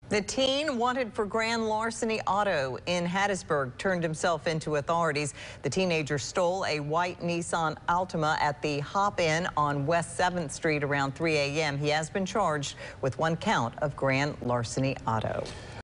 The teen wanted for grand larceny auto in Hattiesburg turned himself into authorities. The teenager stole a white Nissan Altima at the Hop Inn on West 7th Street around 3 a.m. He has been charged with 1 count of grand larceny auto.